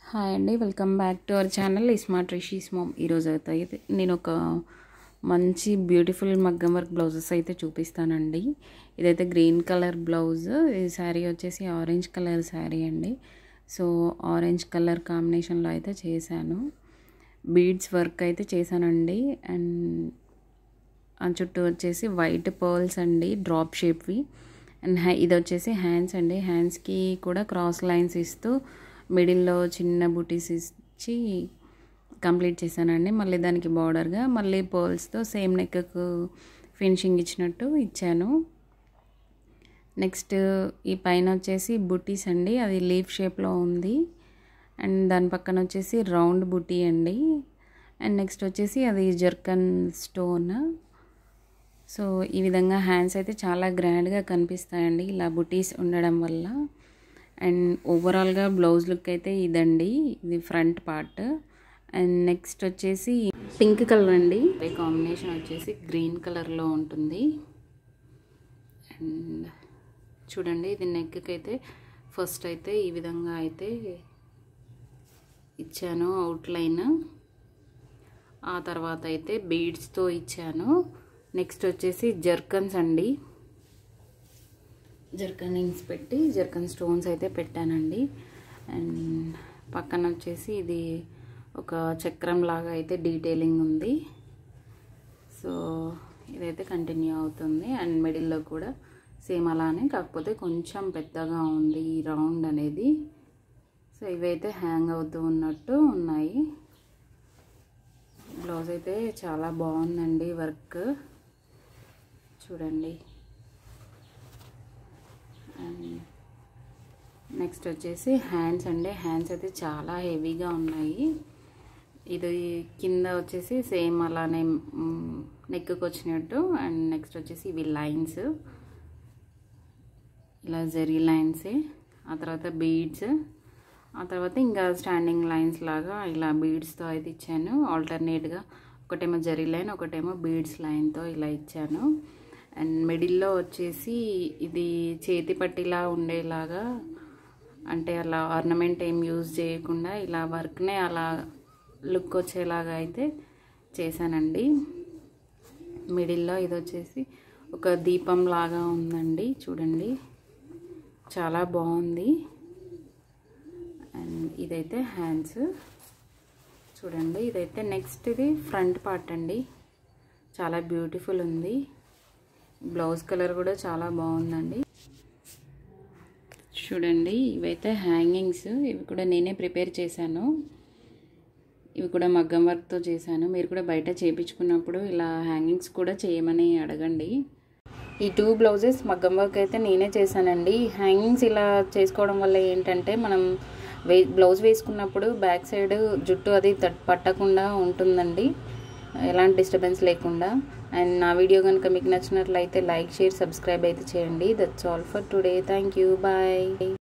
Hi అండి, welcome back to our channel smart rishi'smom. ఈరోజు అయితే నేను ఒక మంచి బ్యూటిఫుల్ మగ్గం వర్క్ బ్లౌజెస్ అయితే చూపిస్తానండి. ఇదైతే గ్రీన్ కలర్ బ్లౌజ్, ఈ శారీ వచ్చేసి ఆరెంజ్ కలర్ శారీ అండి. సో ఆరెంజ్ కలర్ కాంబినేషన్లో అయితే చేశాను. బీడ్స్ వర్క్ అయితే చేశానండి. అండ్ ఆ చుట్టూ వచ్చేసి వైట్ పర్ల్స్ అండి, డ్రాప్ షేప్వి. అండ్ ఇది వచ్చేసి హ్యాండ్స్ అండి. హ్యాండ్స్కి కూడా క్రాస్ లైన్స్ ఇస్తూ మిడిల్లో చిన్న బుటీస్ ఇచ్చి కంప్లీట్ చేశానండి. మళ్ళీ దానికి బార్డర్గా మళ్ళీ పర్ల్స్తో సేమ్ నెక్కు ఫినిషింగ్ ఇచ్చినట్టు ఇచ్చాను. నెక్స్ట్ ఈ పైన వచ్చేసి బుటీస్ అండి, అది లీఫ్ షేప్లో ఉంది. అండ్ దాని పక్కన వచ్చేసి రౌండ్ బుటీ అండి. అండ్ నెక్స్ట్ వచ్చేసి అది జర్కన్ స్టోన్. సో ఈ విధంగా హ్యాండ్స్ అయితే చాలా గ్రాండ్గా కనిపిస్తాయండి ఇలా బుటీస్ ఉండడం వల్ల. అండ్ ఓవరాల్గా బ్లౌజ్ లుక్ అయితే ఇదండి, ఇది ఫ్రంట్ పార్ట్. అండ్ నెక్స్ట్ వచ్చేసి పింక్ కలర్ అండి, కాంబినేషన్ వచ్చేసి గ్రీన్ కలర్లో ఉంటుంది. అండ్ చూడండి, ఇది నెక్కి అయితే ఫస్ట్ అయితే ఈ విధంగా అయితే ఇచ్చాను అవుట్లైన్. ఆ తర్వాత అయితే బీడ్స్తో ఇచ్చాను. నెక్స్ట్ వచ్చేసి జర్కన్స్ అండి, జర్కనింగ్స్ పెట్టి జర్కన్ స్టోన్స్ అయితే పెట్టానండి. అండ్ పక్కన వచ్చేసి ఇది ఒక చక్రం లాగా అయితే డీటెయిలింగ్ ఉంది. సో ఇదైతే కంటిన్యూ అవుతుంది. అండ్ మిడిల్లో కూడా సేమ్ అలానే, కాకపోతే కొంచెం పెద్దగా ఉంది ఈ రౌండ్ అనేది. సో ఇవైతే హ్యాంగ్ అవుతూ ఉన్నట్టు ఉన్నాయి. బ్లౌజ్ అయితే చాలా బాగుందండి వర్క్, చూడండి. అండ్ నెక్స్ట్ వచ్చేసి హ్యాండ్స్ అండి. హ్యాండ్స్ అయితే చాలా హెవీగా ఉన్నాయి. ఇది కింద వచ్చేసి సేమ్ అలానే నెక్కి వచ్చినట్టు. అండ్ నెక్స్ట్ వచ్చేసి ఇవి లైన్స్, ఇలా జరీ లైన్సే. ఆ తర్వాత బీడ్స్, ఆ తర్వాత ఇంకా స్టాండింగ్ లైన్స్ లాగా ఇలా బీడ్స్తో అయితే ఇచ్చాను. ఆల్టర్నేట్గా ఒకటేమో జరీ లైన్, ఒకటేమో బీడ్స్ లైన్తో ఇలా ఇచ్చాను. అండ్ మిడిల్లో వచ్చేసి ఇది చేతి పట్టిలా ఉండేలాగా, అంటే అలా ఆర్నమెంట్ ఏం యూజ్ చేయకుండా ఇలా వర్క్నే అలా లుక్ వచ్చేలాగా అయితే చేశానండి. మిడిల్లో ఇది వచ్చేసి ఒక దీపం లాగా ఉందండి, చూడండి, చాలా బాగుంది. అండ్ ఇదైతే హ్యాండ్స్, చూడండి. ఇదైతే నెక్స్ట్ ఇది ఫ్రంట్ పార్ట్ అండి, చాలా బ్యూటిఫుల్ ఉంది. బ్లౌజ్ కలర్ కూడా చాలా బాగుందండి. చూడండి, ఇవైతే హ్యాంగింగ్స్, ఇవి కూడా నేనే ప్రిపేర్ చేశాను. ఇవి కూడా మగ్గం వర్క్తో చేశాను. మీరు కూడా బయట చేయించుకున్నప్పుడు ఇలా హ్యాంగింగ్స్ కూడా చేయమని అడగండి. ఈ 2 బ్లౌజెస్ మగ్గం వర్క్ అయితే నేనే చేశానండి. హ్యాంగింగ్స్ ఇలా చేసుకోవడం వల్ల ఏంటంటే మనం బ్లౌజ్ వేసుకున్నప్పుడు బ్యాక్ సైడ్ జుట్టు అది పట్టకుండా ఉంటుందండి, ఎలాంటి డిస్టర్బెన్స్ లేకుండా. అండ్ నా వీడియో కనుక మీకు నచ్చినట్లయితే లైక్, షేర్, సబ్స్క్రైబ్ అయితే చేయండి. That's all for today. Thank you, bye.